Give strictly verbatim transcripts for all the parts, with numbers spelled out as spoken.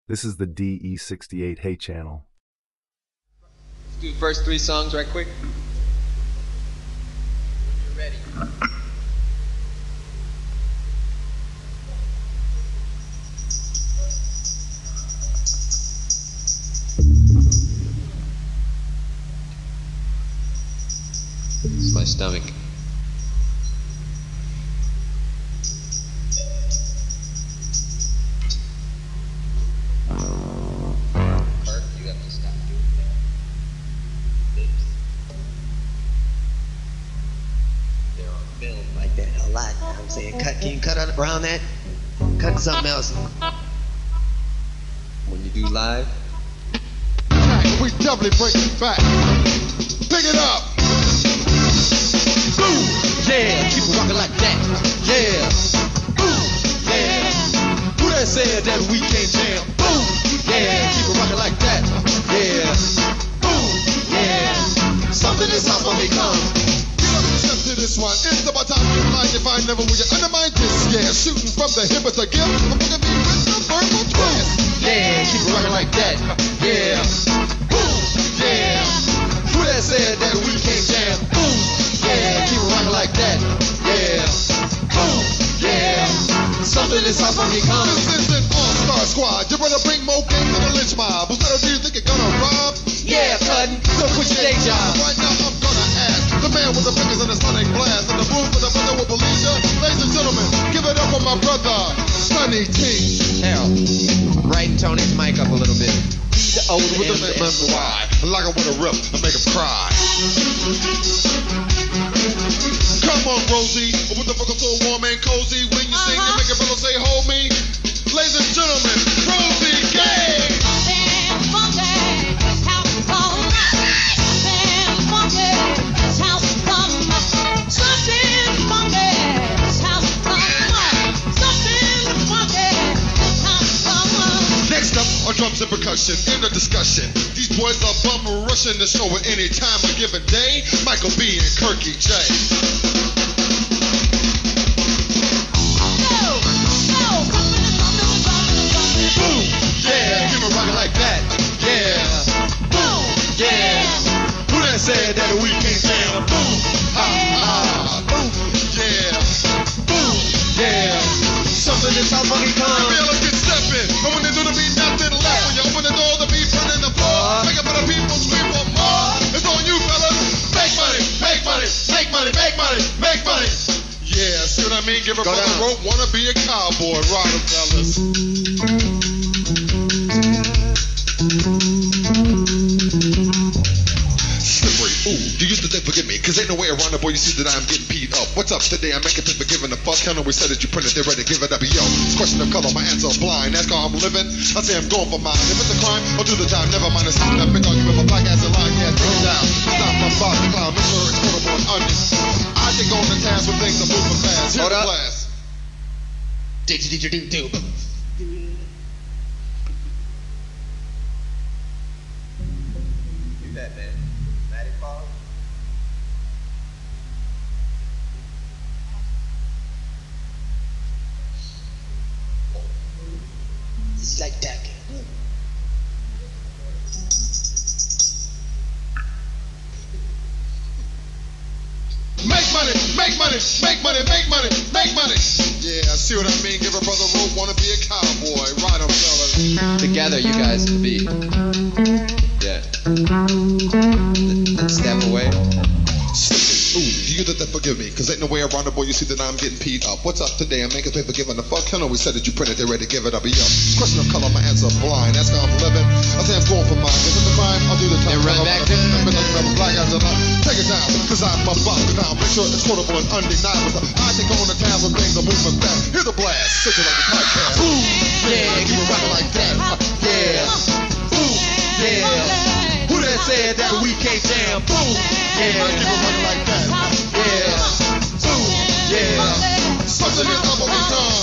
This is the D E sixty-eight Hey channel. Let's do the first three songs right quick. When you're ready. It's my stomach. Kurt, you have to stop doing that. Lips. They're on film like that a lot. You know what I'm saying? Cut, can you cut around that? Cut something else. When you do live. We doubly break it back. Pick it up. Boom. Yeah, keep it rocking like that. Yeah. Boom. Yeah. Who that said that we can't jam? Boom. Yeah, keep it rocking like that. Yeah. Boom. Yeah. Something is up when we come. Get up and step to this one. It's about time you find your find never will you undermine this. Yeah, shooting from the hip it's a gift. I'm gonna be with the verbal twist. Yeah, keep it rocking like that. Yeah. Boom. Yeah. Who that said that we can't jam? Boom. Yeah, keep it rocking like that. Yeah. Boom. Yeah. Something is up when we come. This is an all-star squad. You better bring more game than a lynch mob. Who's better do you think you're gonna rob? Yeah, cutting. So quit your day job. Right now I'm gonna ask the man with the fingers and the sonic blast and the room for the brother will believe ya. Ladies and gentlemen, give it up for my brother, Sonny T. Hell, brighten Tony's mic up a little bit. The old with the man, man, why? Like I wanna rip and make him cry. Come on, Rosie. What the fuck is so warm and cozy? When you sing, you make a fellow say, hold me. Ladies and gentlemen, Rosie Gay. Next up are drums and percussion in the discussion. These boys are bum rushing the show at any time a given day. Michael B and Kirky J. Boom, yeah, keep it rocking like that. Yeah, boom, yeah. Who that said that we can't jam? Boom, ha ha, boom, yeah, boom, yeah. Something is how funny comes. The fellas get stepping, and when they do the beat, nothing left. When you open the door, the beat running the floor. Make up for the people, scream for more. It's on you, fellas. Make money, make money, make money, make money, make money. Yeah, see what I mean? Give a brother a rope, wanna be a cowboy, ride 'em, fellas. Slippery, ooh, you used to think forgive me, cause ain't no way around the boy, you see that I'm getting peed up. What's up today? I'm making people giving a fuck. Count always said that you printed, they're ready to give it up. Yo, it's question of color, my answer blind. Ask how I'm living, I say I'm going for mine. If it's a crime, I'll do the time. Never mind, it's not that big argument. My black ass in line, yeah, take it down. Stop my boss, the clown, make sure it's quotable and onion. I take on the task when things are moving fast. Here's the blast. Do-do-do-do-do. Do that, man. Matty Paul. It's like that. Make money, make money, make money, make money, make money. Yeah, see what I mean? Give a brother a rope, wanna be a cowboy. Ride 'em, fellas. Together, you guys, the beat. Yeah. Let's step away. Ooh, you that forgive me, cause ain't no way around the boy, you see that I'm getting peed up. What's up today? I'm making paper giving a fuck. Hell no, we said that you printed, they're ready to give it up. Yo, it's question of color, my answer blind. That's how I'm living. I say I'm going for mine. If it's a crime, I'll do the time. They run back to the black guys are up. Take it down, cause I'm a boss now. Make sure it's quotable and undeniable. I take on the town when things are moving fast. Here's the blast, sit you like a podcast. Boom, Yeah, keep it rocking like that. Yeah. boom, Yeah. Who that said that we can't jam? Boom. keep it Yeah. running like that. Yeah. Boom, Yeah. something is up when we come.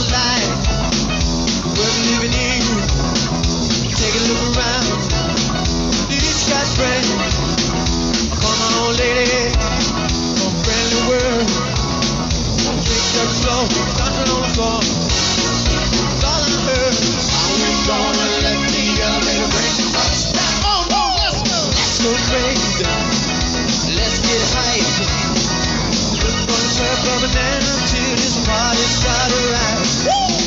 life worth living in. Take a look around. This guy's friend. Come on, lady. From friendly world. Take that slow. Dancing on the floor. It's all I heard. Are we gonna let the elevator break? Oh no, let's go. Let's go crazy. Let's get hyped. Look for the surf coming down till this party start to rise. Woo!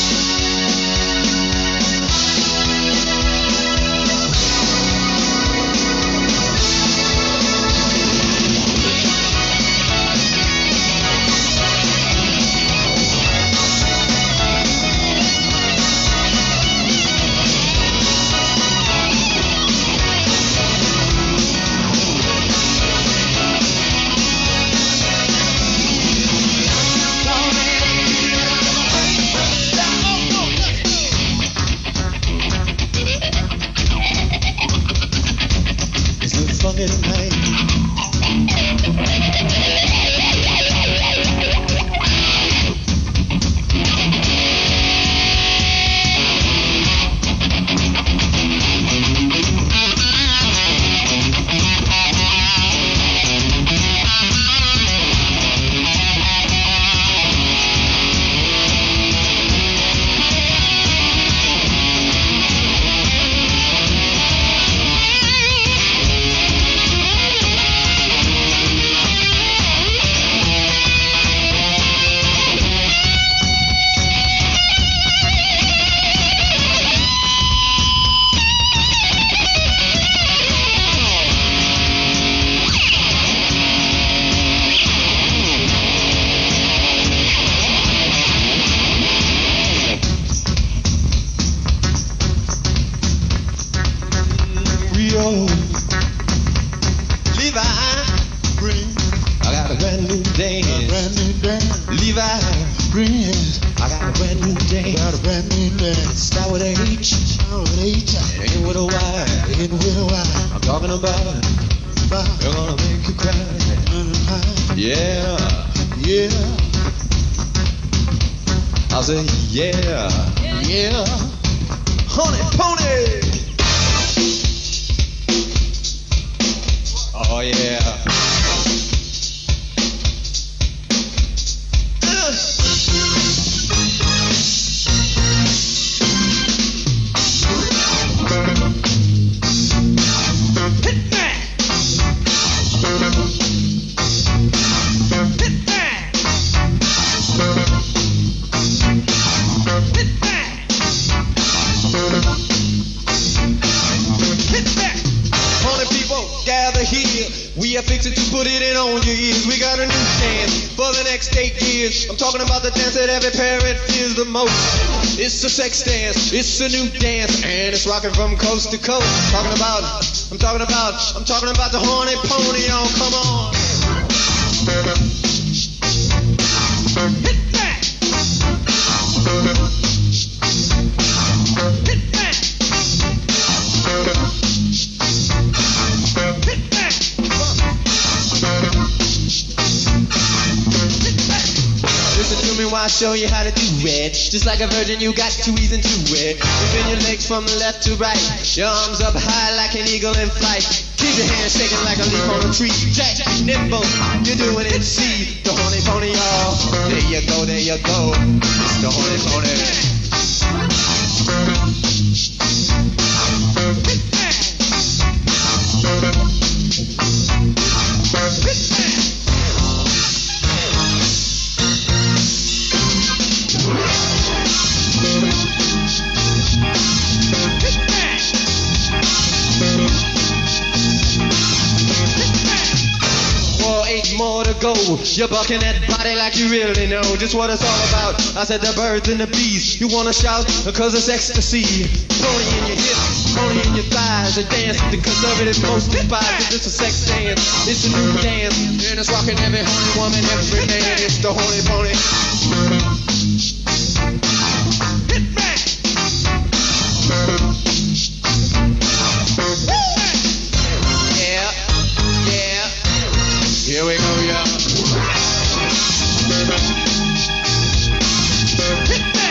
Yeah, yeah, Horny Pony. Oh yeah. I'm talking about the dance that every parent fears the most. It's a sex dance, it's a new dance, and it's rocking from coast to coast. I'm talking about, I'm talking about, I'm talking about the Horny Pony. Oh, come on. Hit that. Hit that. Hit that. Listen to me while I show you how to do it. Just like a virgin, you got to ease into it. Moving your legs from left to right. Your arms up high like an eagle in flight. Keep your hands shaking like a leaf on a tree. Jack, nimble, you're doing it. See the Horny Pony, y'all. There you go, there you go. It's the Horny Pony. More to go. You're bucking that body like you really know just what it's all about. I said the birds and the bees. You wanna shout because it's ecstasy. Pony in your hips, pony in your thighs. A dance the conservative most despise. Cause it's a sex dance, it's a new dance, and it's rocking every horny woman, every man. It's the Horny Pony. Hit back. Yeah, yeah. Here we go, y'all. Hit that.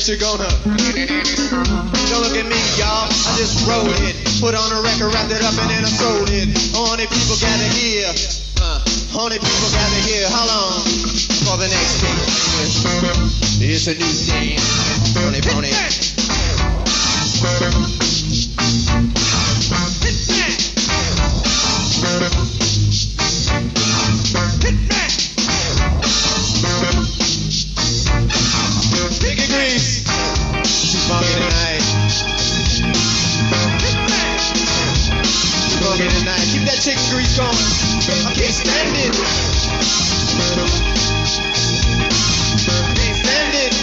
guess you're gonna. Don't look at me, y'all. I just wrote it. Put on a record, wrapped it up, and then I sold it. Horny people gather here. Uh, horny people gather here. How long? For the next thing. It's a new thing. Horny Pony. Pick grease. She's funky tonight. She's funky tonight. Keep that chicken grease going. I can't stand it. Can't stand it.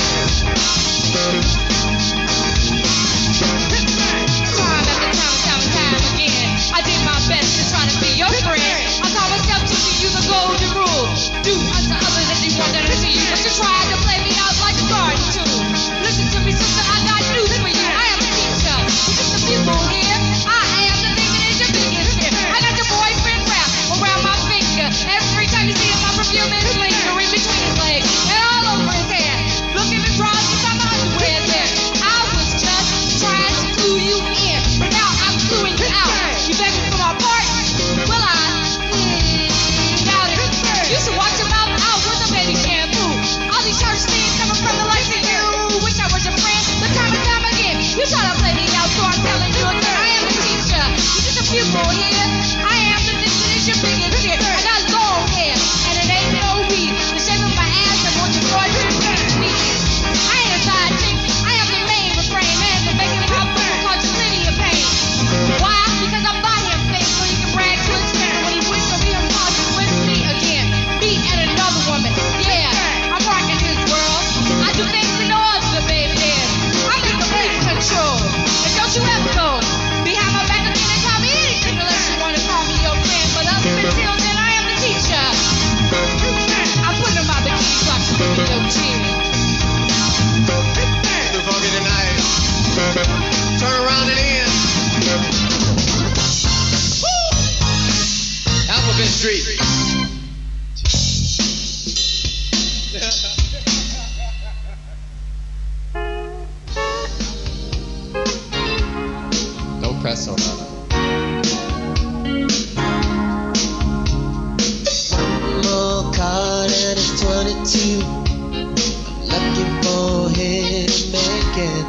Time after time, time and time again, I did my best to try to be your friend. I taught myself to see you the golden rule. Do unto others as you want them to see you. But you tried to play me out like a garden tool. Listen to me, sister, I got news for you. I am a teacher. Just a people here. I am the thing that is your biggest fear. I got your boyfriend wrapped around my finger. Every time you see him, my perfume is lingering between his legs and all over his head. Look in the drawers inside my underwear there. I was just trying to clue you in, but now I'm cluing you out. You begged me for my part? Will I? Hmm, doubt it. You should watch your mouth out with a baby shampoo. All these church things coming from the likes of you. Wish I was your friend, but time and time again, you try to play me out, so I'm telling you again. I am the teacher. You just a pupil here. I am the thing that is your biggest fear. I got long hair, and it ain't no weed. The shape of my ass and what your boyfriend thinks me. I ain't a side chick. I am the main refrain, man. The making of my food called you plenty of pain. Why? Because I buy him things so he can brag to his friend when he wishes he was talking with me again. Me and another woman. Yeah, I'm rocking his world. I do things we know other baby did. I'm in complete control. And don't you ever go behind my back again and tell me anything unless you want to call me your friend. But up until then, I am the teacher. I'm putting on my bikini so I can give you your cheers. Too funky tonight. Turn around and in. Alphabet Street. No press on that. One more card and it's twenty-two. I'm looking for him again.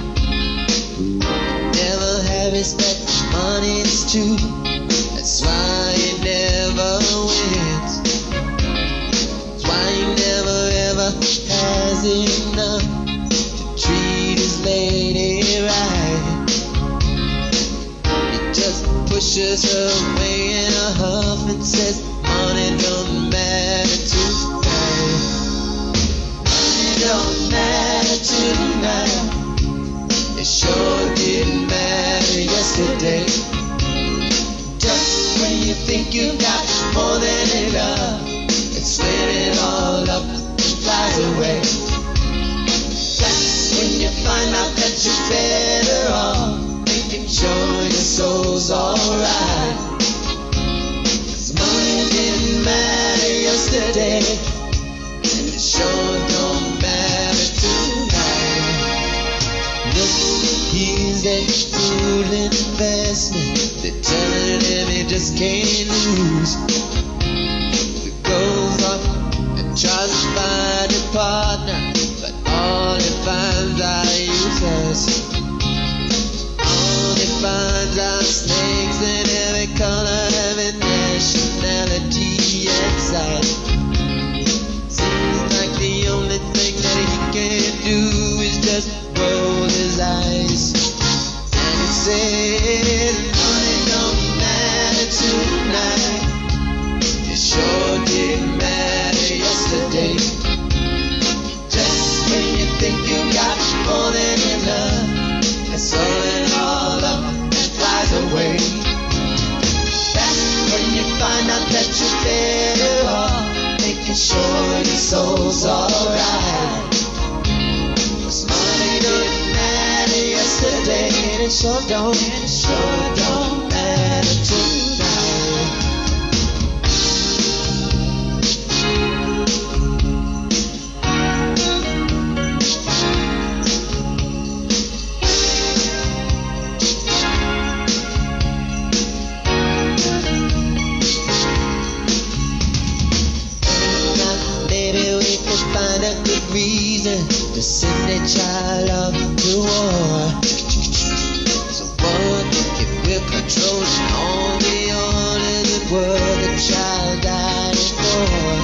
Never have respect for money, it's true. That's why he never wins. That's why he never ever has enough to treat his lady right. He just pushes her away in a huff and says, money don't matter tonight. Money don't matter tonight. It sure didn't matter yesterday. Just when you think you got more than enough, it's when it all up and flies away. That's when you find out that you're better off making sure your soul's alright. 'Cause money didn't matter yesterday, and it sure don't matter tonight. Look, he's a fool investment. They're telling him he just can't lose. He goes off and tries to find a partner, but all he finds are useless. All he finds are snakes in every color, every nationality and size. Seems like the only thing that he can do is just roll his eyes. And he says, money don't matter tonight. It sure didn't matter yesterday. Just when you think you got more than enough, it's throwing all up and flies away. That's when you find out that you're better off making sure your soul's alright. 'Cause money didn't matter yesterday, and it sure don't, it sure don't matter tonight. to send their child off to war. So what if we're controlling all the orders that were the child died for?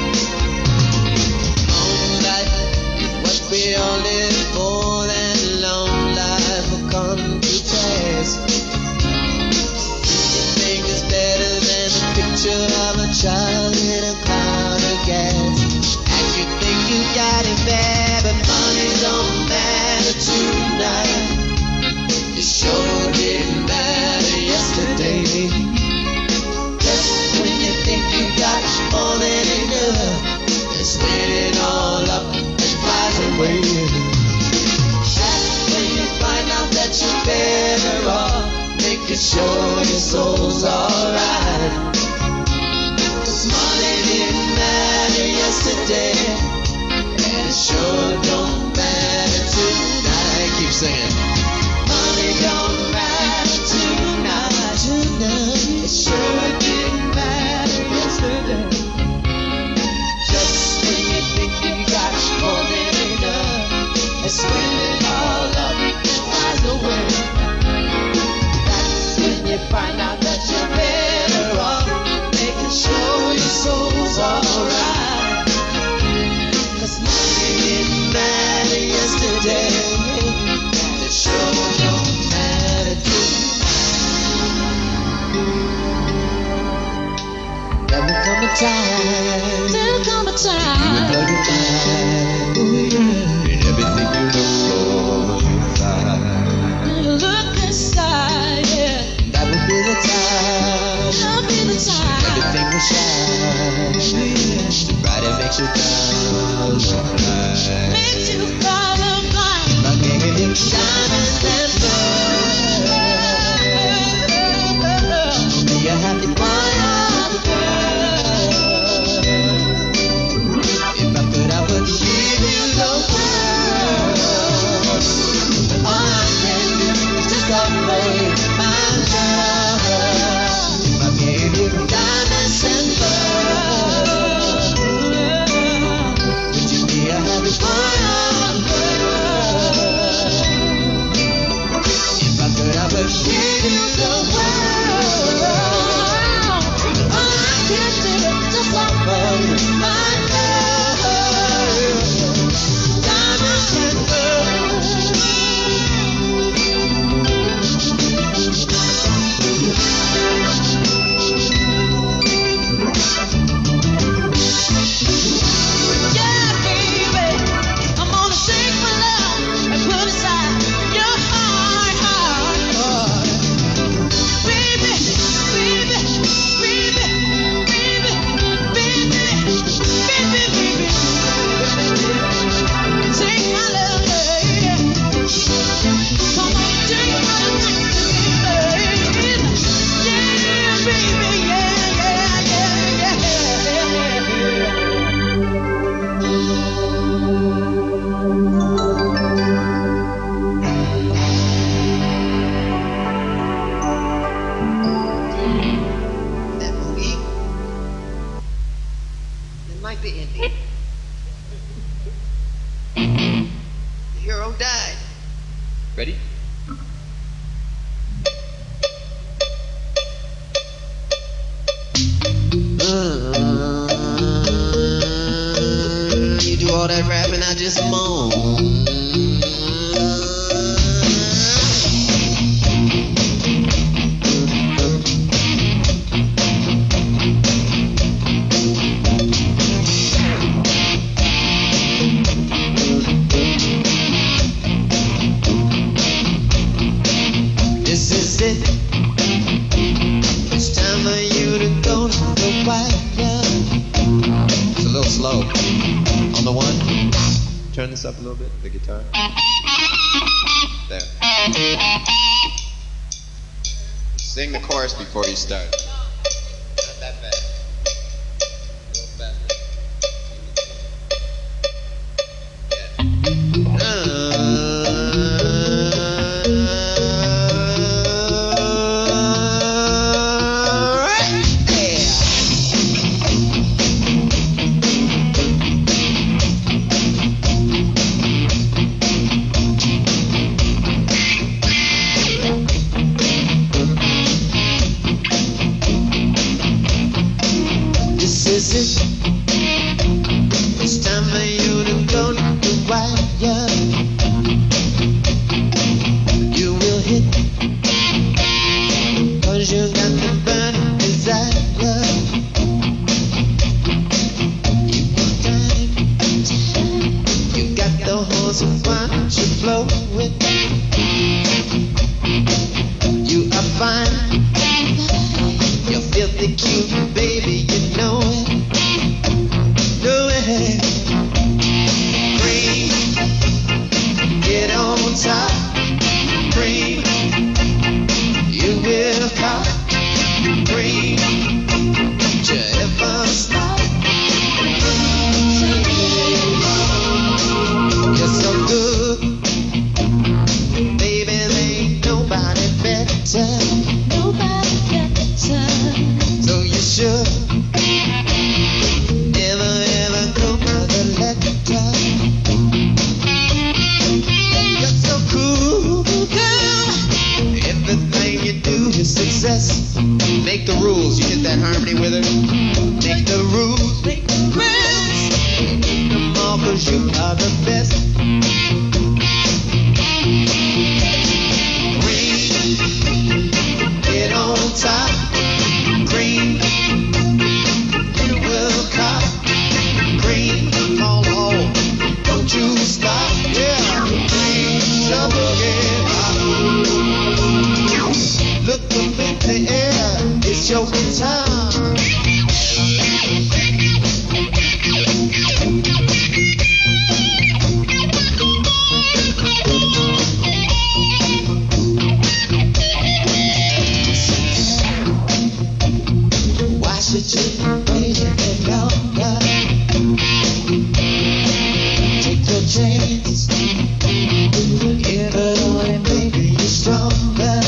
Long life is what we all live for, that long life will come to pass. You think it's better than a picture of a child in a cloud of gas. And you think you got it bad, but money don't matter tonight. It sure didn't matter yesterday. Just when you think you got more than enough, and spin it all up and flies away. That's when you find out that you're better off making sure your soul's alright. 'Cause money didn't matter yesterday, and it sure don't matter tonight. Keep singing. Money don't matter tonight, tonight. It sure didn't matter yesterday. Just when you think you got more than enough, and spin it all up and flies away. That's when you find out that you're better off making sure your soul's alright. 'Cause money didn't matter yesterday, and it sure don't matter tonight. There will come a time, There'll come a time. you blow your mind, ooh yeah. And everything you look for, you'll find. You look inside, yeah. That will be the time, That'll be the time. everything will shine. The brighter makes you down, shine. Makes you follow blind. I gave you diamonds and pearls. May you have the one of the world. If I could, I would give you the world. All I can do is just offer you my love. If I gave you diamonds and pearls, would you be a happy one of the world? If I could, I would give you the world. All I can do is just offer you my love. Diamonds and pearls. Yeah, baby, I'm gonna sing for love and put aside your heart, heart, heart. Baby, baby, baby, baby, baby, baby, baby. Take my love, yeah. Come on, take my love, baby. Yeah, baby, yeah, yeah, yeah, yeah. That movie, it might be ending. The hero died. Ready? Uh, you do all that rapping, I just moan. This is it. It's time for you to go to the white club. It's a little slow. On the one, turn this up a little bit, the guitar. There. Sing the chorus before you start. Not that bad. A little faster. Yeah. Uh, That's it. It's time for you to go to the wire. You will hit, cause you got the burning desire. You want time, you got the horse and why don't you flow it? You are fine, you're filthy cute, baby, you know it. Do it. Cream, get on top. Cream, you will cop. Cream, don't you ever stop. You're so good, baby, there ain't nobody better. Nobody better. So you should never ever go for the letter. You're so cool, girl. Everything you do is success. Make the rules. You hit that harmony with her. Make the rules. Make the rules. Make them all 'cause you are the best. Green, get on top. Green, you will cop. Green, call home. Don't you stop. Yeah. Green, trouble again. Look up in the air. It's your time. Why should you wait any longer? Take your chance. Give it all and baby, you're stronger.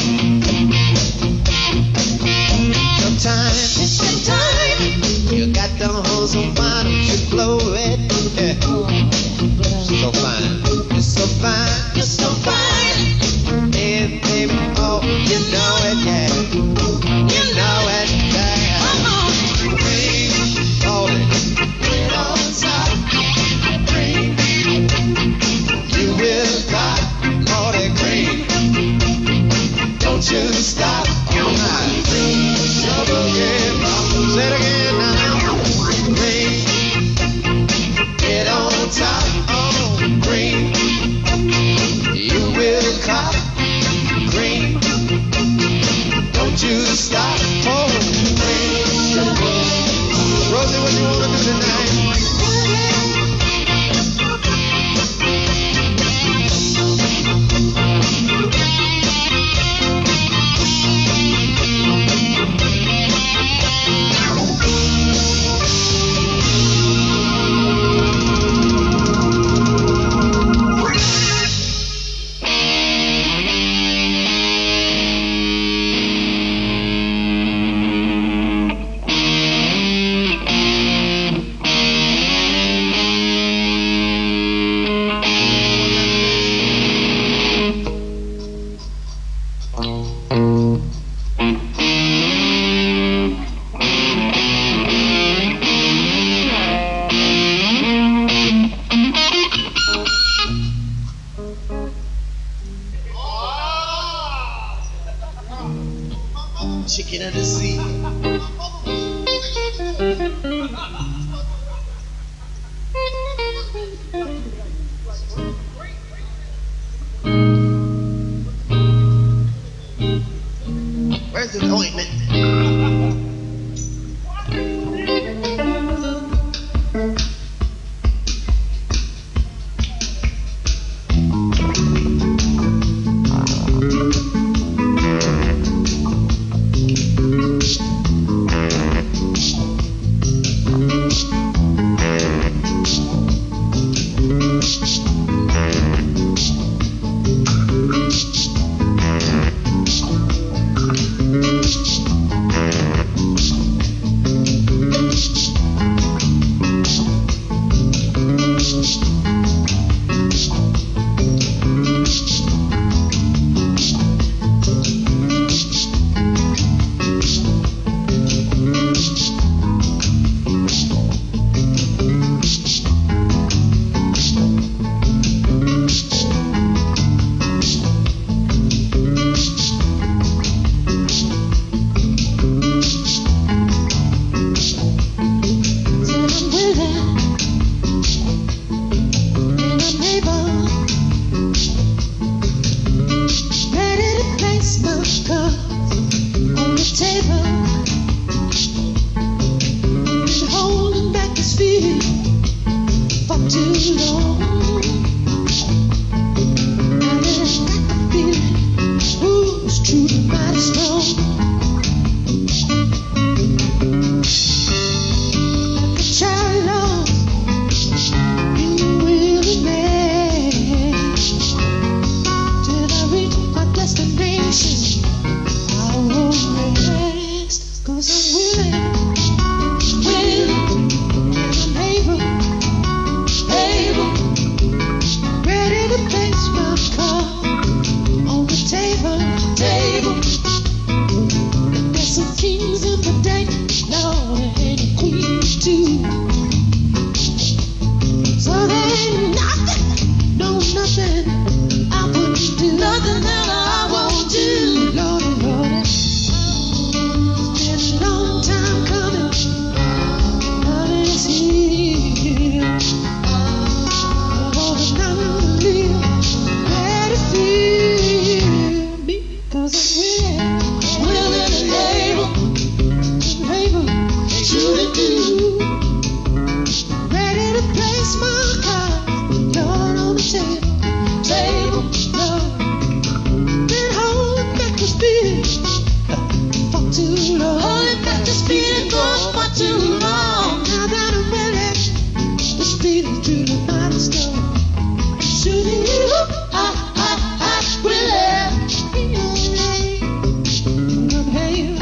Your time, it's your time. You got the hose on, why don't you blow it? Yeah. So fine, you're so fine, you're so fine. And baby, oh, you know it, yeah. You know it, yeah. Cream, hold it, get on top. Cream, you will got all that cream. Don't you stop, oh my. Trouble again, say it again now. Cream, get on top, oh, cream. You will cop, cream. Don't you stop, oh, cream. Rosie, what you wanna do tonight? Chicken of the sea. Where's the ointment? nothing I wouldn't do, nothing that I won't do. Lordy, Lordy, it's been a long time coming, but it's here. I wanna know live where to feel me, 'cause I'm willing and able, able to do, ready to place my cards, Lord, on the table, table, Lord. Been holding back the spirit for too long, holding back the spirit for far too long. Now that I'm ready, the spirit to the mighty storm. Shooting you, I, I, I will have I'm here.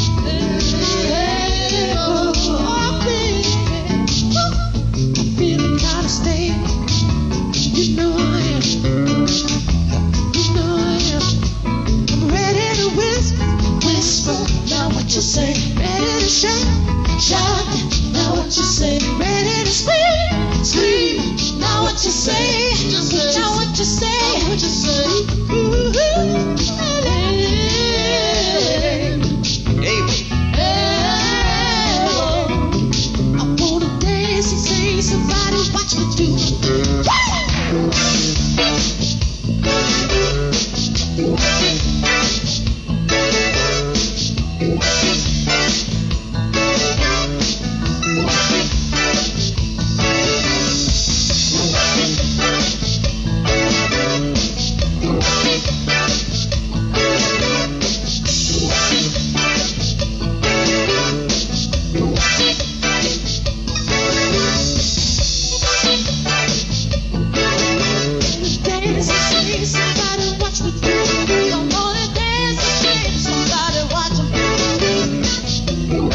Oh, baby, I'm feeling kind of stable. You know I am. You know I am. I'm ready to whisper, whisper. Now what you say? Ready to shout, shout. Now what you say? Ready to scream, scream. Now what you say? Now what you say? What you say? Ooh, hey, hey, I wanna dance and sing. Somebody watch me do. Dance and sing. Somebody watch me do. I wanna dance and sing. Somebody watch me do.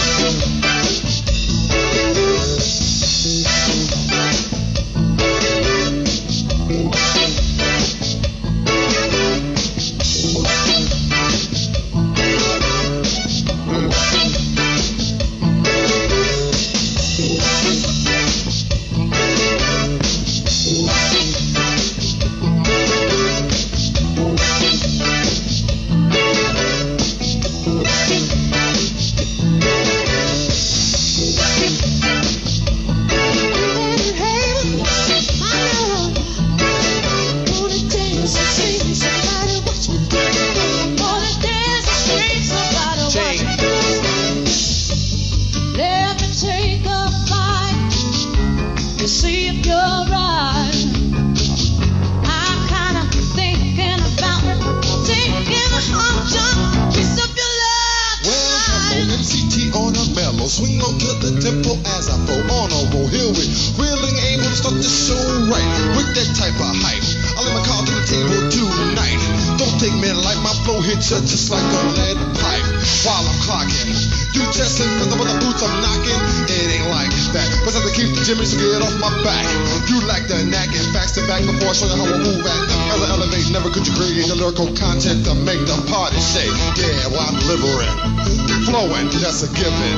See if you're right. I'm kinda thinking about taking a hunch on a piece of your love. Well, I'm on M C T on a mellow. Swing on to the tempo as I flow on over. Here we willing, able to start the show right with that type of hype. I let my call to the table tonight. Don't take me like my flow hits you just like a lead pipe while I'm clocking. You just listen to the boots I'm knocking. It ain't like that. But I have to keep the Jimmy to get off my back. You like the knack and facts to back before I show you how I move at. Ever elevate, never could you create the lyrical content to make the party shake. Yeah, well I'm delivering, flowing, that's a given.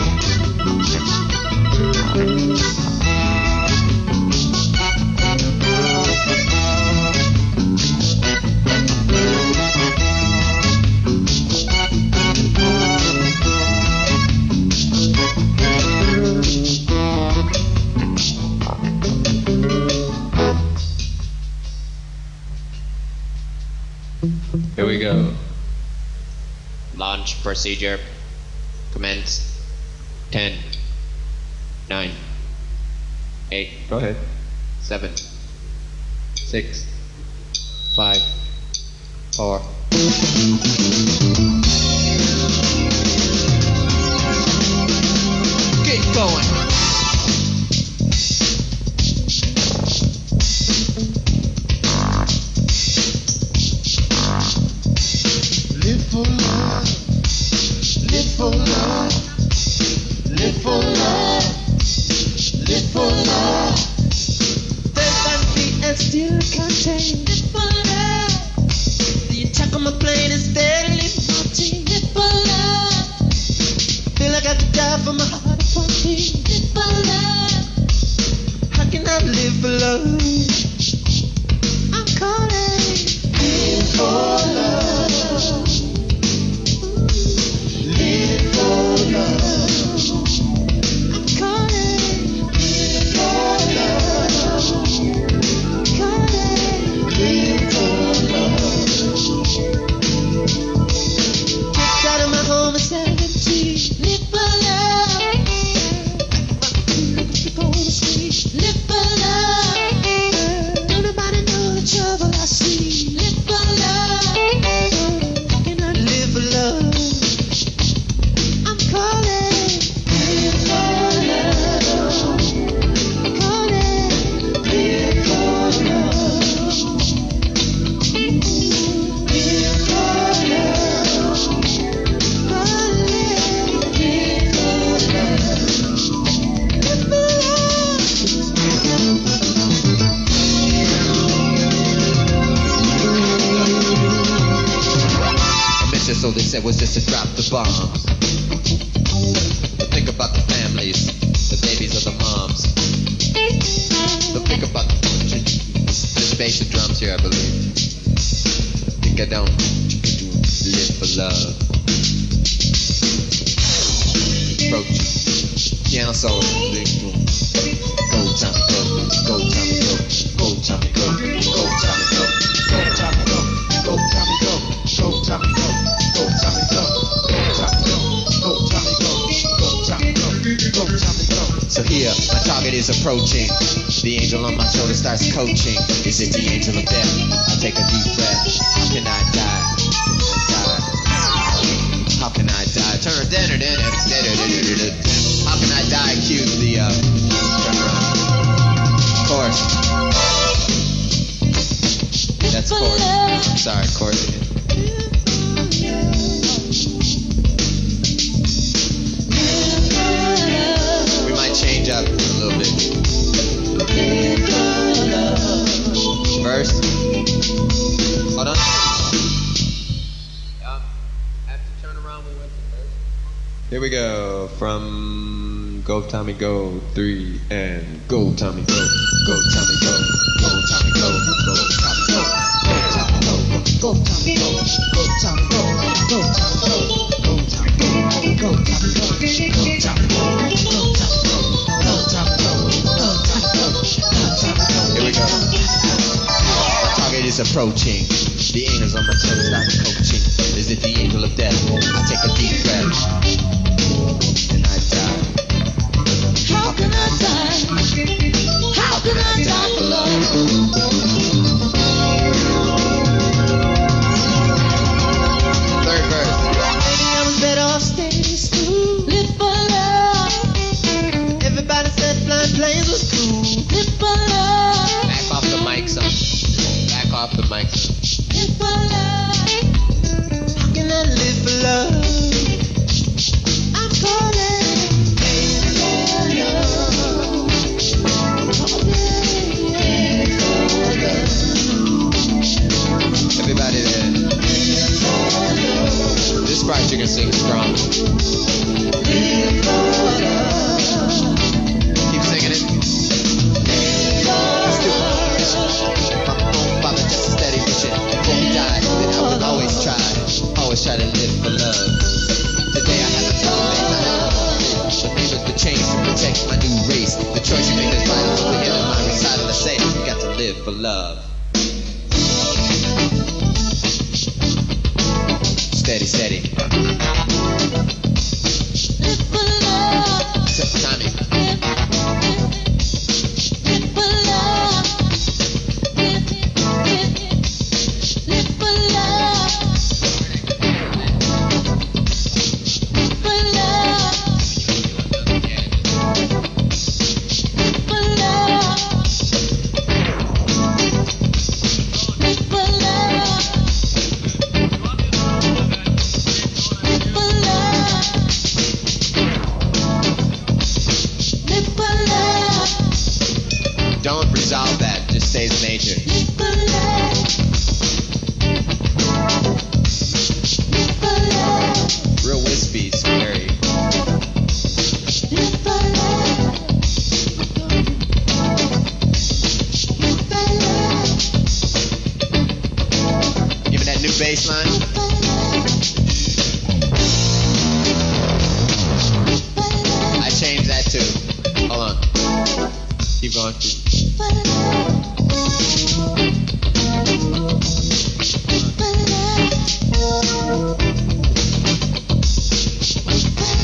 Here we go. Launch procedure. Commence. Ten. Nine. Eight. Go ahead. Seven. Six. Five. Four. Get going. Live for love, live for love, live for love, live for love. There's that beat and still contain. Live for love. The attack on my plane is deadly haunting. Live for love. Feel like I could die for my heart upon me. Live for love. How can I live for love? I'm calling. street, live for love. Keep on the street, live for love. Don't nobody know the trouble I see. Live for love. Can I live for love? I'm calling. Live for love. Calling. Live for love. Live for love. Calling. Live for love. Live for A mission, so they said, was just to drop the bombs. But think about the families, the babies of the moms. But think about the there's bass and drums here, I believe. Think I don't live for love. Approach, piano solo, big boom. Go Tommy go, go Tommy go, go Tommy go, go Tommy go, go Tommy go, go Tommy go, go Tommy go, go Tommy go, go Tommy go, go Tommy go, go Tommy go, go Tommy go. So here, my target is approaching. The angel on my shoulder starts coaching. Is it the angel of death? I take a deep breath. How can I die? Die. How can I die? Turn it down, down, down. How can I die? Cue the uh, chorus. That's chorus. I'm sorry, chorus again. We might change up a little bit. Verse. Hold on. Um, after turn around, we went to verse. Here we go. From Go Tommy Go, three, and Go Tommy Go, Go Tommy Go, Go Tommy Go, Go Tommy Go, Go Tommy Go, Go Tommy Go, Go Tommy Go, Go Tommy Go, Go Tommy Go, Go Tommy Go, Go Tommy Go, Go Tommy Go, Go Tommy Go, Go Tommy Go, Go Tommy Go. Here we go. My target is approaching. The angels on my shoulder start coaching. Is it the angel of death? I take a deep breath and I die. How can I die? How can I die for love? Third verse. Maybe I was better off staying in school. Live for love. Everybody said flying planes was cool. Live for love. Back off the mic, son. Back off the mic, son. Live for love. How can I live for love? I'm calling. Live for love. Calling. Live for love. Everybody there. Live for love. This part you can sing strong. Live for love. Keep singing it. Father, just a steady mission. Before we die, then I would always try, always try to live for love. Today I have a ton of things I have to live. The neighbors, the chains to protect my new race. The choice you make is vital. So here in my recital, I say you got to live for love. Steady, steady. Live for love. Set the timing. Live for love. Live, live, live for love. Live for love. Live for love. Live for love. Live for love. Live for love. Don't resolve that. Just stays major. Live for love. Live for love. Real wispy, scary. Live for love. Live for love. Give me that new bass line. Live for love. Live for love. I changed that too. Hold on. Keep going. Live for love. Live for love.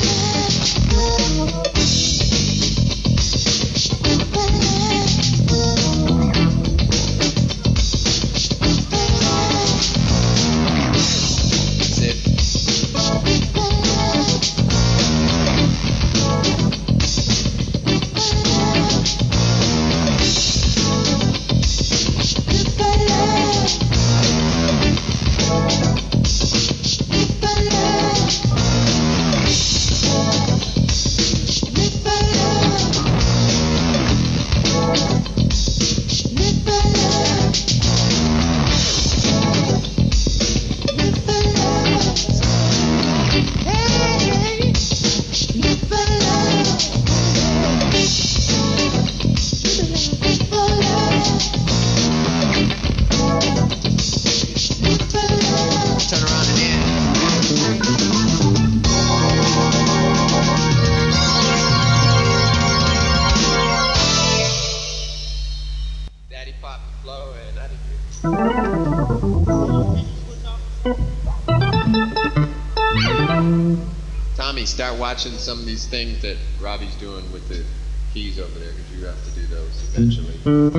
Tommy, start watching some of these things that Robbie's doing with the keys over there, because you have to do those eventually.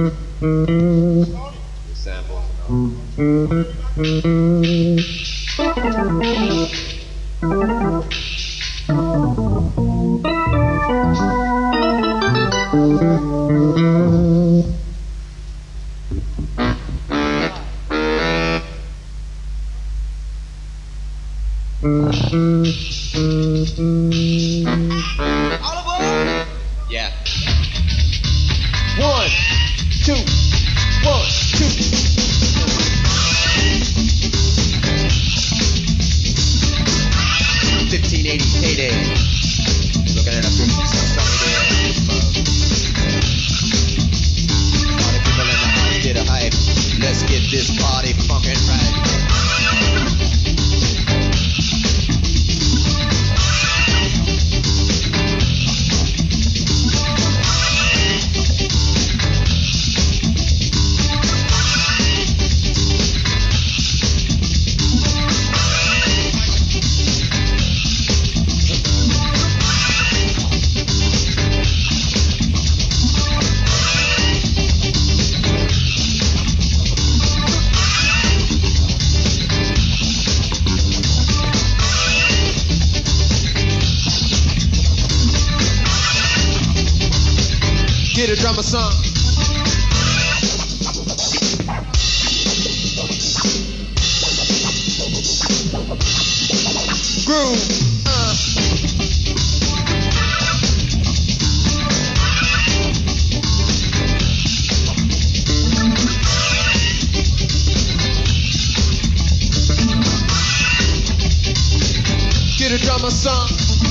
The samples All aboard! Yeah. One, two, one, two. fifteen eighty payday. Looking at a fifty sunny day. Party people in the house, get a hype. Let's get this party funkin' right. Get a drummer song. Groove. Uh. Get a drummer song.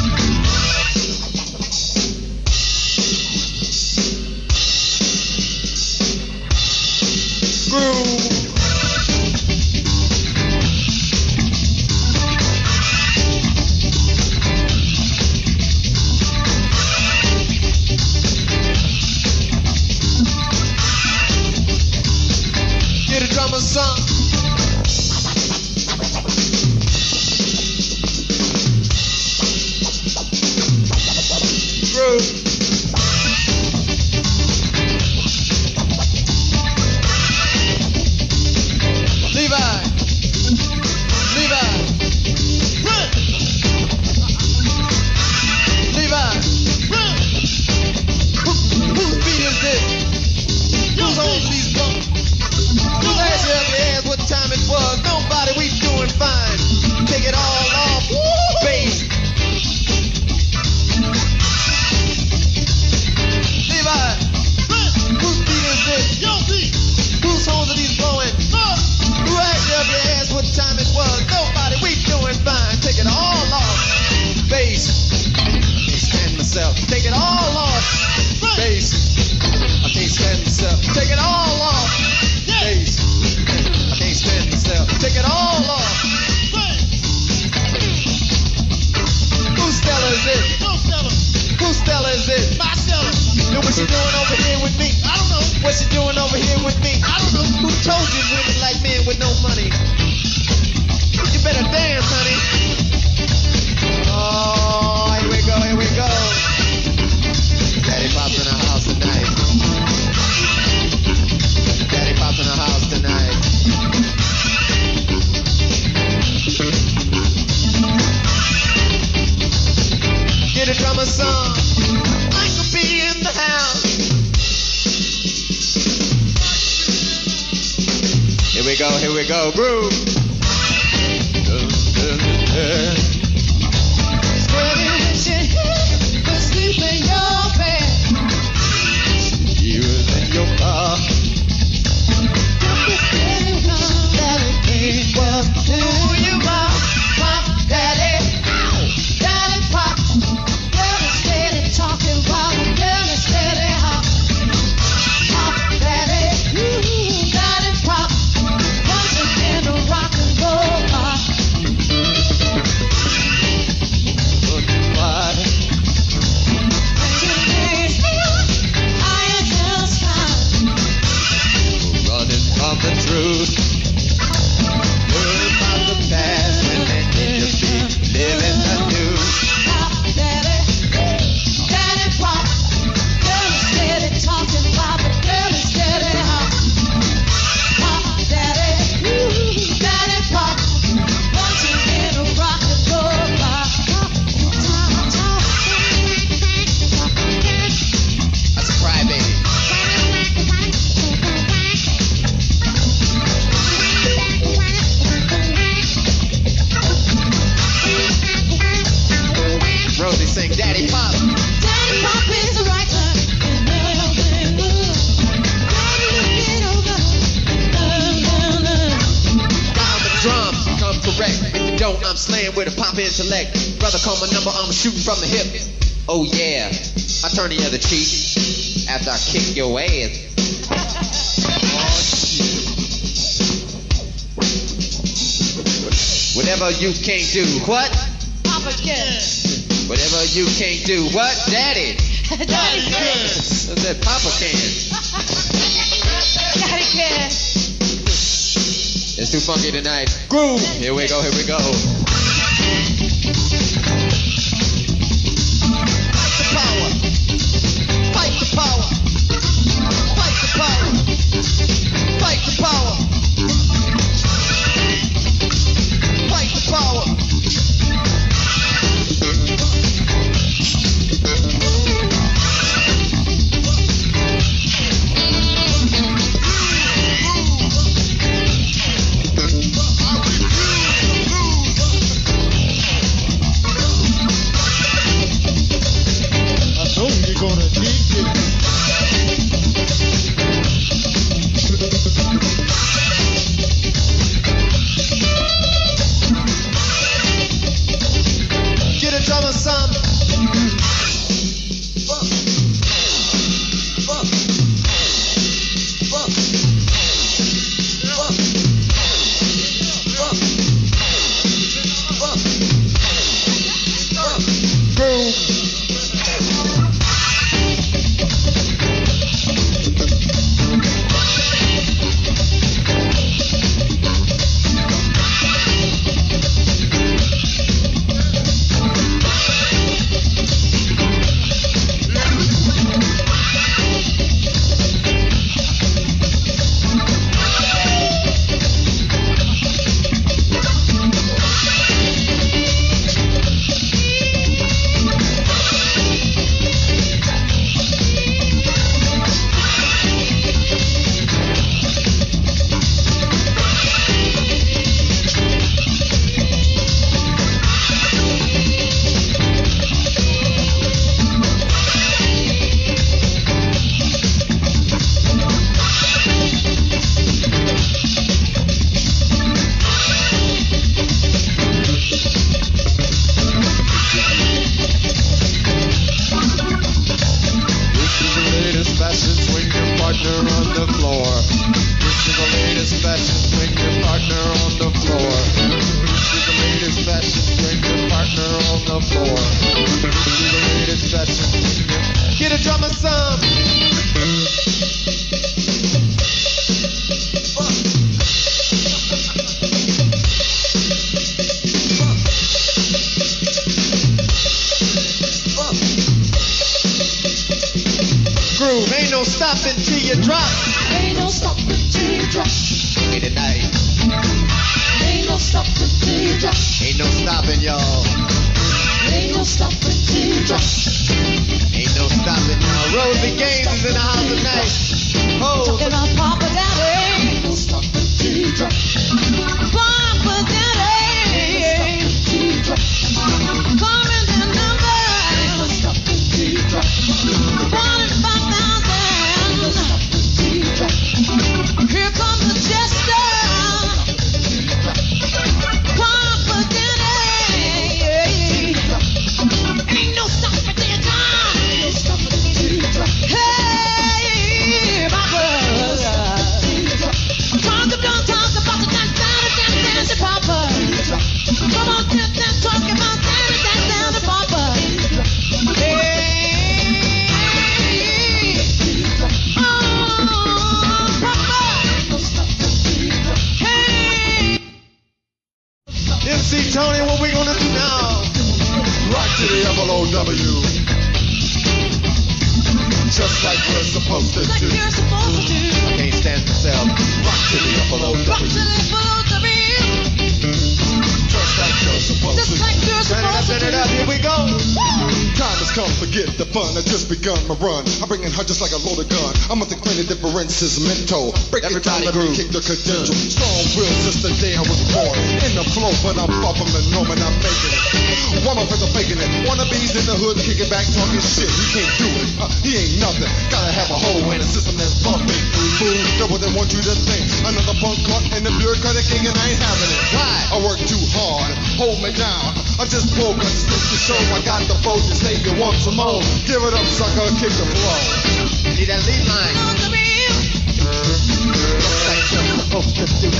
Get a drummer song. Groove. Levi. Levi. Run. Levi. Run. Who, whose beat is this? Who's on these bumps? Who asked you up your ass what time it was? Nobody, we doing fine. Take it all off. Bass. Levi. Run. Whose beat is this? Your beat. Whose horns are these blowing? Who asked you up your ass what time it was? Nobody, we doing fine. Take it all off. Bass. I can't stand myself. Take it all off. Bass. I can't stand myself. Take it all off. Bass. I can't stand myself. Take it all off. Whose Stella is it? No Stella. Whose Stella is it? My Stella. And what she doing over here with me? I don't know. What she doing over here with me? I don't know. Who told you women like men with no money? You better dance, honey. Oh, here we go, here we go. Daddy Pop's in the house tonight. Daddy Pop's in the house tonight. Get a drummer song. I could be in the house. Here we go, here we go, groove. Spreading with your head, but sleep in your bed. You in your car. Who you are, Pop Daddy, Daddy Pop, Daddy steady talking while I'm Daddy steady hop. Pop Daddy, Daddy Pop, once again a rock and roll pop. Rosie sing Daddy Pop. Daddy Pop is the right time. Drums come correct. If you don't, I'm slaying with a pop intellect. Brother, call my number, I'm shooting from the hip. Oh yeah, I turn the other cheek after I kick your ass. Oh shit. Whatever you can't do, what? Papa can. Whatever you can't do, what? Daddy. Daddy can. I said Papa can. Daddy can. It's too funky tonight. Groove. Here we go, here we go. Fight the power. Fight the power. Fight the power. Fight the power. Fight the power. Ain't no stopping till you drop. Ain't no stopping till you drop. Give me tonight. Ain't no stopping till you drop. Ain't no stopping, y'all. Ain't no stopping till you drop. Ain't no stopping, y'all. Rosie Gaines is in the house tonight. Oh. Talking about Papa Daddy. Ain't no stopping till you drop. Papa Daddy. Ain't no stopping till you drop. Calling the number. Ain't no stopping till you drop. Forty-five thousand. Ain't no stopping till you drop. Here comes the jester. Papa Daddy. Ain't no stopping till you drop. Ain't no stopping till you drop. Hey, my brother. Talk about, talk about the dance, dance, dance, dance, Papa. Come on, dance, dance, talk about dance, dance, dance, Papa. Hey, oh, Papa. Hey. M C Tony, what we gonna do now? Rock to the F L O W. Just like we're supposed to Like do. you're supposed to do. I can't stand myself. Rock to the F L O Rock to W. the floor to be. Just like you're supposed Just to like do. you're Turn it up, supposed to turn it do. up, here we go. Time to Just come forget the fun. I just begun my run. I'm bringing her just like a loaded gun. I'm gonna clean the differences mental. Break it down, let me kick the credential. Strong will since the day I was born. In the flow, but I'm far from the norm and I'm making it. One of us are faking it. Wannabes in the hood, kicking back, talking shit. He can't do it. Uh, he ain't nothing. Gotta have a hole in a system that's bumping. Fool, double than want you to think. Another punk caught in the bureaucratic king and I ain't having it. Why? I work too hard. Hold me down. I just broke a stick to show I got the boat to say you want some more. Give it up, sucker, kick the flow. Need that lead line. Like you're supposed to do.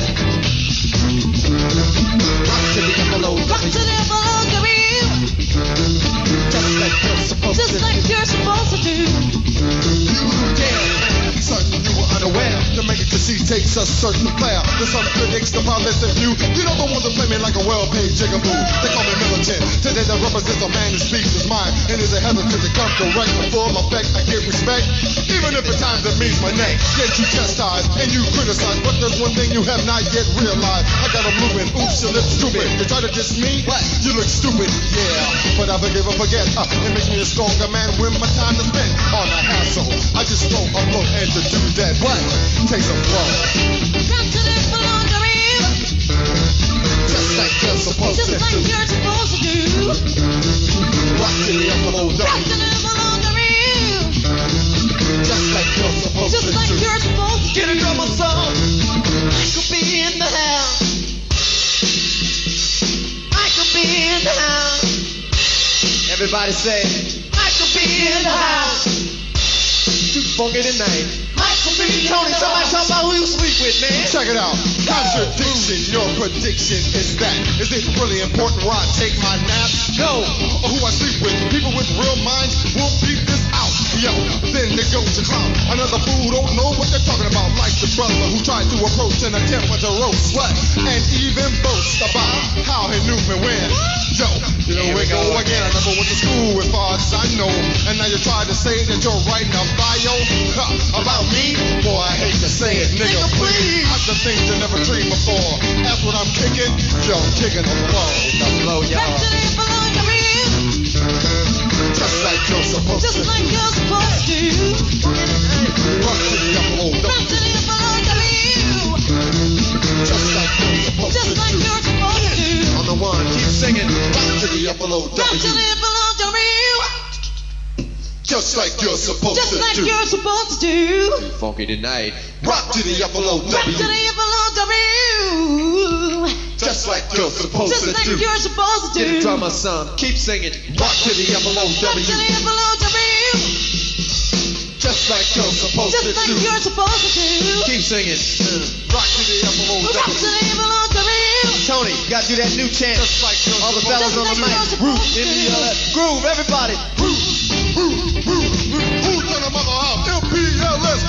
Rock to the envelope. Rock to the envelope, the real. Just like you're supposed Just to like do. you're supposed to do. You dare. Certain you were unaware. To make it concede takes a certain player. The sun predicts the violence in view. You know the ones that play me like a well-paid jigaboo. They call me militant. Today that represents a man who speaks his mind and is a hesitant to come correct. The full effect, I give respect. Even if at times it means my neck. Yet you chastise and you criticize. But there's one thing you have not yet realized. I got a moving. Oops, your lips stupid. You try to diss me? What? You look stupid. Yeah. But I forgive or forget. Uh, it makes me a stronger man when my time is spent on a hassle. I just throw a look and to do that. What? Take some flow. Rock to the envelope, the real. Just like you're supposed Just to like do. you're supposed to do. Rock to the envelope. Rock to the envelope, the real. Just like you're supposed Just to like do. you're supposed to do. Get a drummer song. I could be in the house. I could be in the house. Everybody say, I could be in the house. Too funky tonight. I could be Tony, somebody talk about who you sleep with, man. Check it out. Contradiction. Your prediction is that. Is it really important where I take my naps? No. Or who I sleep with. People with real minds will beat this out. Yo, then they go to clown. Another fool don't know what they're talking about. Like the brother who tried to approach an attempt to roast. What? And even boast about how he knew me when. Yo, here we go again. I never went to school as far as I know. And now you try to say that you're writing a bio huh, about me? Boy, I hate to say it, nigga, please. I just think you never dreamed before. That's what I'm kicking. Yo, kicking the flow. The flow, Rock to y'all. the envelope, the real. Just like you're supposed Just to like do. you're supposed to do. Rock to the envelope. Rock to the envelope, the real. Just like you're supposed Just to like do. you're supposed to do. On the one, keep singing. Rock to the envelope. Rock to the envelope, the real. Just like you're supposed Just to like do. you're supposed to do. Too funky tonight. Rock to the envelope. Rock to the envelope, the real. Just like you're supposed Just to like do. you're supposed to Get a do. drummer son. Keep singing. Rock to the envelope. Rock to the envelope, the real. Just like you're supposed Just to like do. you're supposed to do. Keep singing. Rock to the envelope. Rock to the envelope, the real. Tony, you gotta do that new chant. Just like you're All the supposed fellas to on the do. mic. Groove in the uh, groove, everybody. Who's in the mother house? M P L S.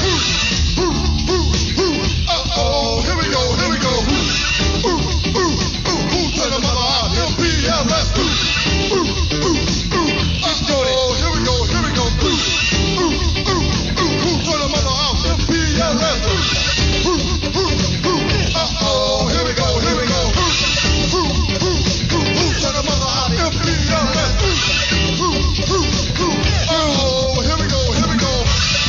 Uh-oh, here we go, here we go. Who's in the mother house? M P L S. Uh-oh, here we go, here we go. Who's in the mother house? M P L S. Uh-oh, here we go, here we go. Who's in the mother house? M P L S. Oh, here we go, here we go.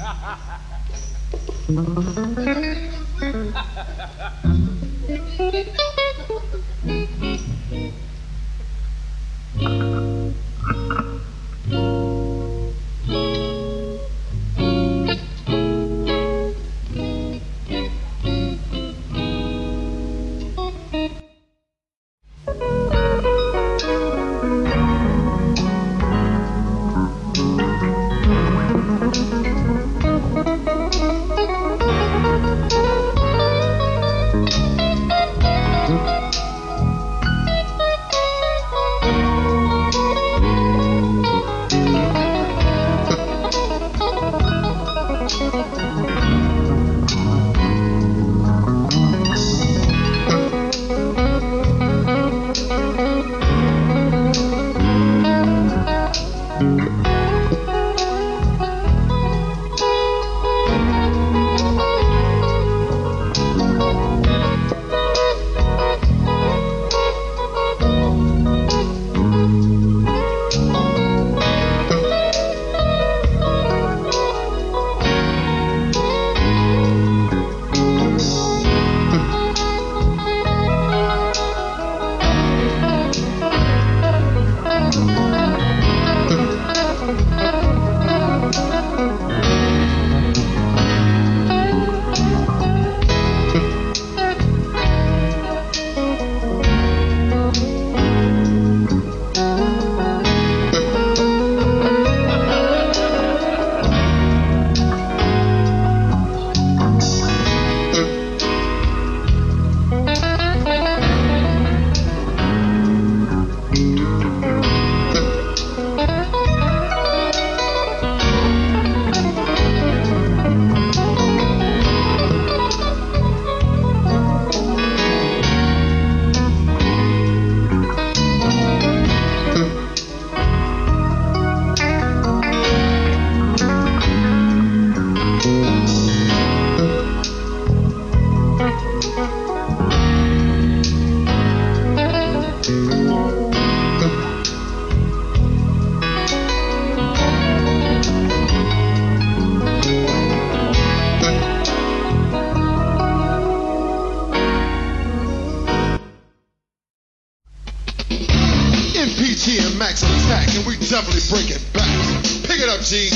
Definitely break it back. Pick it up, G.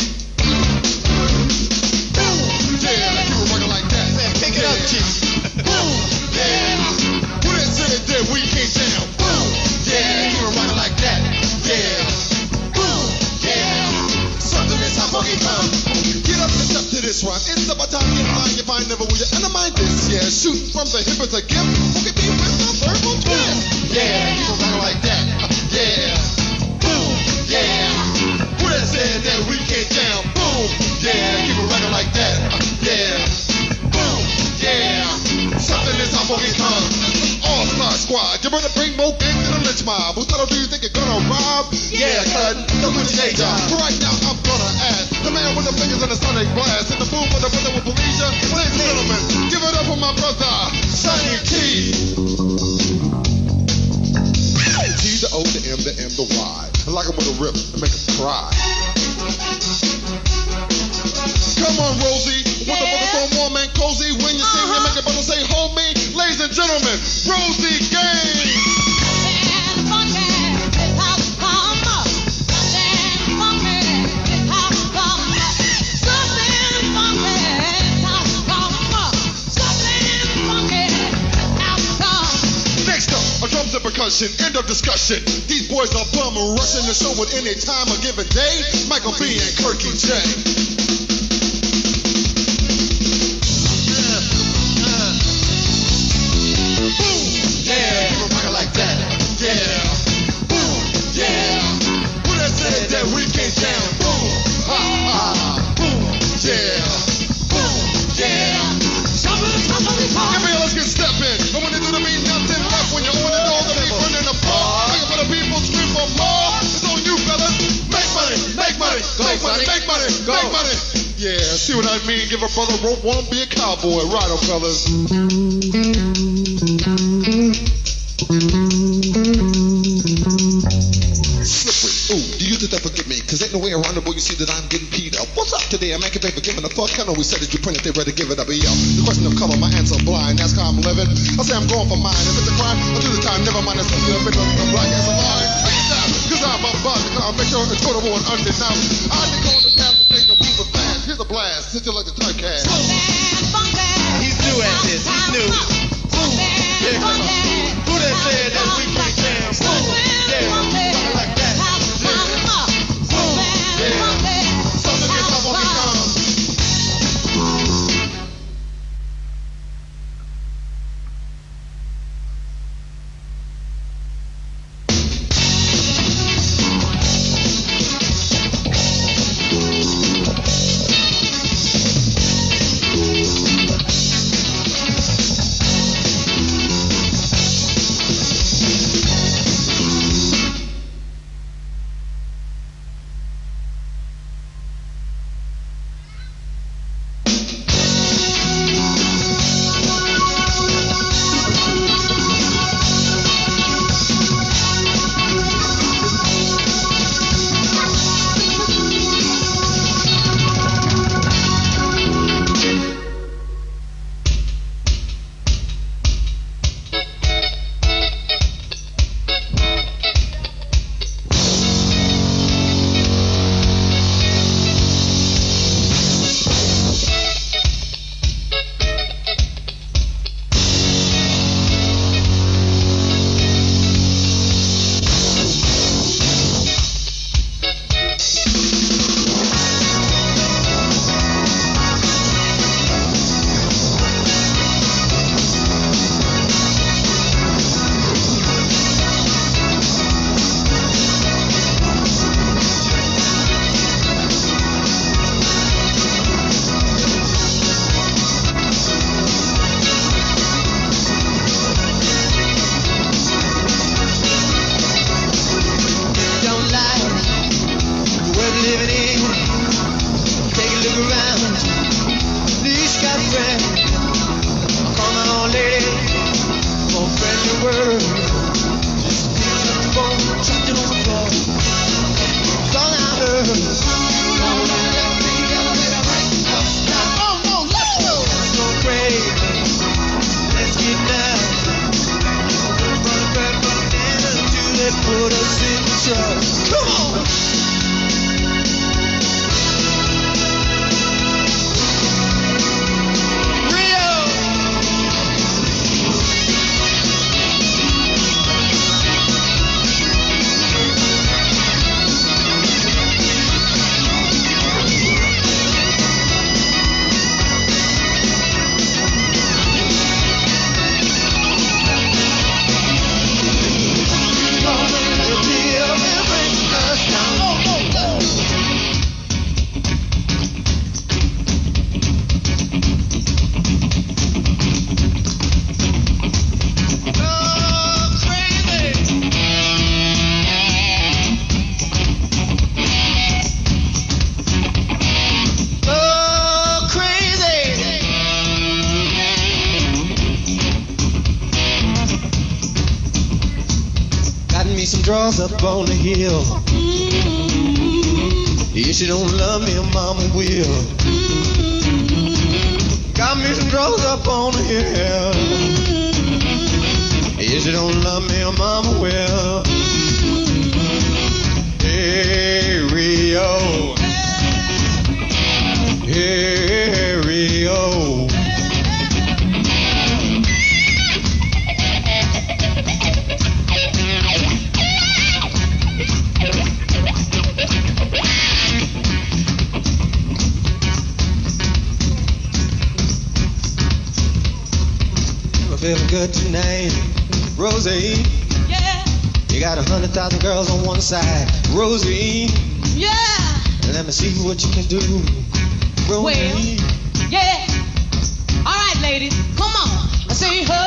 Boom, yeah, keep it rocking like that. Man, pick it up, G. Boom, yeah. Who that said that we can't jam? Boom, yeah, keep it rocking like that. Yeah. Boom, yeah. Something is how funky come. Get up and step to this rhyme. It's about time you find you find never will you undermine this. Yeah, shoot from the hip as a gift. Who can be with my verbal twist? Yeah, keep it rocking like that. Yeah. Yeah, who that said that we can't down? Boom, yeah, keep it rocking like that. Yeah, boom, yeah, something is how fucking come. All star squad, you better bring more gang to the lynch mob. Who thought do you think you're gonna rob? Yeah, cut, don't do the day job. Right now I'm gonna ask the man with the fingers in the sonic blast and the boom with the brother with Felicia. Ladies and gentlemen, give it up for my brother, Sonny T. T the O, the M, the M, the Y. I like him with a rip and make him cry. Come on, Rosie. What the fuck is so warm and cozy? When you see him, make a brother say, hold me. Ladies and gentlemen, Rosie Gaines. Percussion, end of discussion. These boys are bum and rushing the show at any time or given day. Michael B and Kirky J. Uh, uh. Boom, yeah, keep it rocking like that. Yeah, boom, yeah. Who that said that we can't jam? Boom, ha ha, boom, yeah, boom, yeah. Give me a let's get stepping. And when they do the beat, nothing left. When you open the door, the beat running the bar. Make it for the people, scream for more. It's on you, fellas. Make money, make money, go, make money, make money, go. Make money. Yeah, see what I mean? Give a brother rope, won't be a cowboy. Right on, fellas. Slippery, ooh. Do you think they forgive me? Cause ain't no way around it, boy, you see that I'm getting peed up. What's up today? I'm making paper, giving a fuck. I know we said that you printed, they ready to give it up. Yo, the question of color, my answer blind. That's how I'm living. I say I'm going for mine. If it's a crime, I'll do the time. Never mind, it's something a bit of a black as a line. Take it down, cause I'm about to come. Make sure it's total and undeniable. I think on the path of things are moving fast. Here's a blast. Sit you like the typecast. He's new at this. He's new. Yeah. Who that said that we can't jam? Yeah. Something like that. Something gets up on the tongue. Draws up on the hill. If she don't love me, mama will. Got me some draws up on the hill. If she don't love me, mama will. Hey Rio, hey Rio. Feeling good tonight, Rosie. Yeah, You got a hundred thousand girls on one side, Rosie. yeah. Let me see what you can do, Rosie. Well, yeah. All right, ladies, come on. I say ho.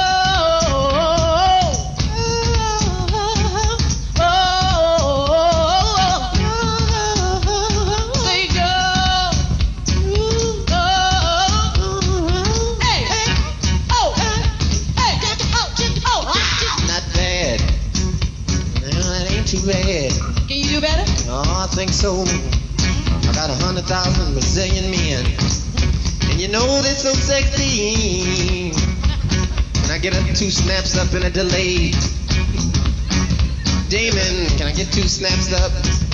Too bad. Can you do better? Oh, I think so. I got a hundred thousand Brazilian men, and you know they're so sexy. Can I get a two snaps up and a delay? Damon, can I get two snaps up?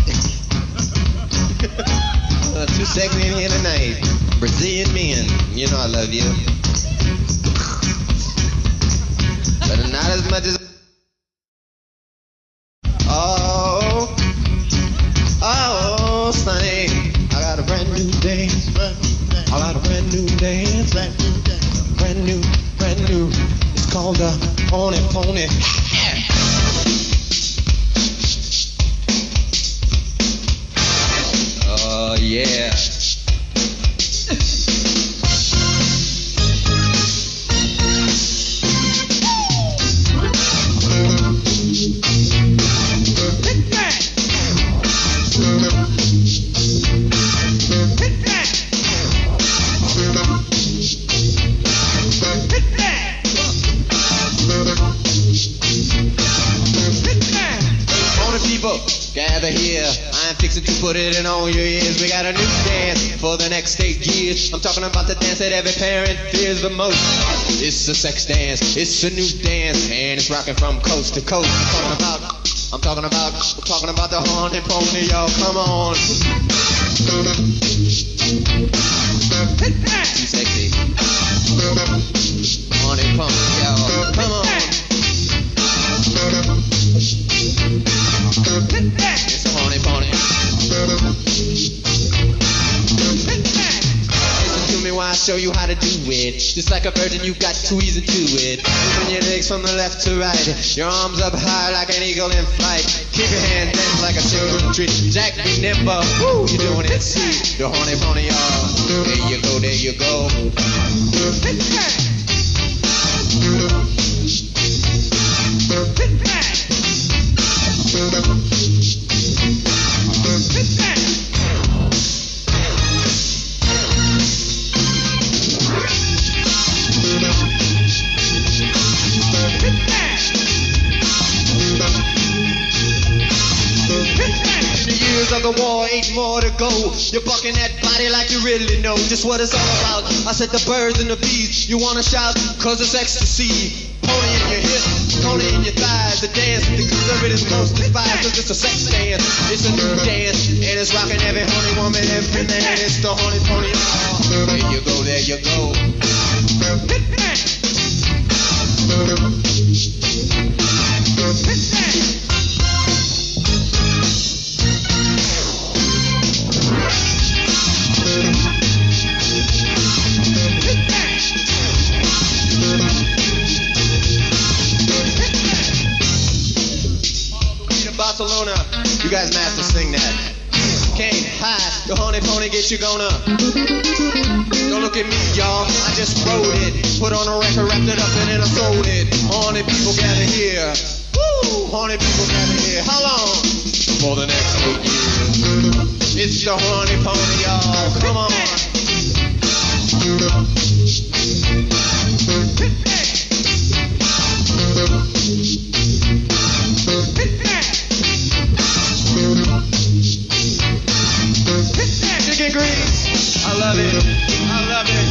uh, too sexy in here tonight. Brazilian men, you know I love you. But not as much as... Oh, oh, Sonny, I got a brand new dance. I got a brand new dance. Brand new, brand new. It's called the Horny Pony. Oh, yeah. Gather here, I'm fixing to put it in all your ears. We got a new dance for the next eight years. I'm talking about the dance that every parent fears the most. It's a sex dance, it's a new dance, and it's rocking from coast to coast. I'm talking about, I'm talking about, I'm talking about the Horny Pony, y'all. Come on. Too sexy. Horny Pony, y'all. Come on. It's a Horny Pony. Listen to me while I show you how to do it. Just like a virgin, you got to ease into it. Moving your legs from the left to right. Your arms up high like an eagle in flight. Keep your hands bent like a single tree. Jack be nimble. Woo, you're doing it. See the Horny Pony, y'all. There you go, there you go. Of the war, ain't more to go. You're bucking that body like you really know just what it's all about. I said the birds and the bees. You wanna shout, cause it's ecstasy. Pony in your hips, pony in your thighs. The dance, the conservative is most despised. Cause it's a sex dance, it's a new dance, and it's rocking every horny woman, every man. It's the Horny Pony. Oh, there you go, there you go. Barcelona, you guys master sing that. Came high, the Horny Pony get you gonna. Don't look at me, y'all, I just wrote it. Put on a record, wrapped it up, and then I sold it. Horny people gather here. Woo! Horny people gather here. How long? For the next eight years. It's the Horny Pony, y'all. Come on. Chicken grease, I love it, I love it.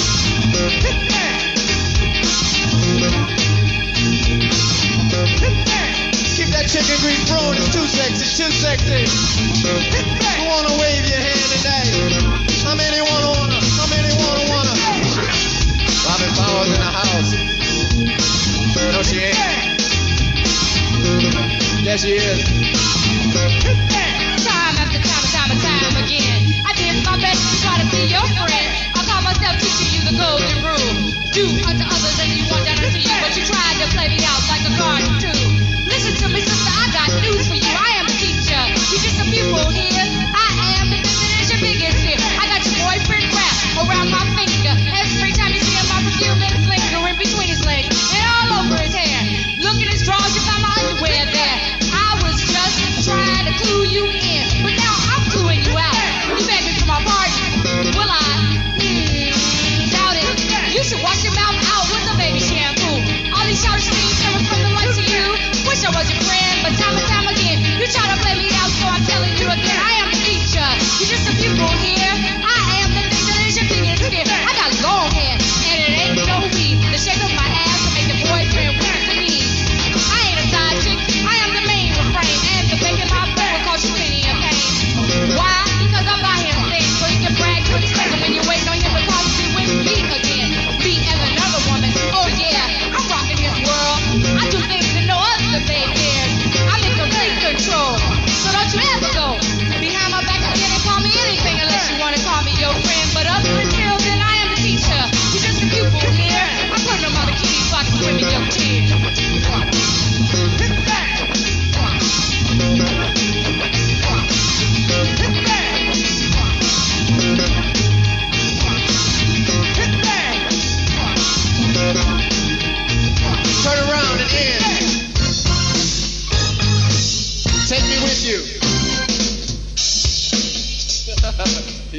Keep that chicken grease flowing, it's too sexy, too sexy. You wanna wave your hand tonight? How many wanna wanna? How many wanna wanna? Robin Powers in the house. No, she ain't. Yes, she is. Time after time, time and time again, I did my best to try to be your friend. I call myself teaching you the golden rule. Do unto others as you want done unto you. But you tried to play me out like a garden too. Listen to me, sister, I got news for you. I am a teacher. Teaching some people.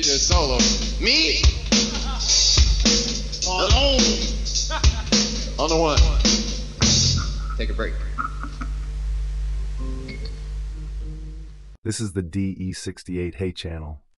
need a solo. Me? Alone. On the one. Take a break. This is the D E sixty-eight Hey channel.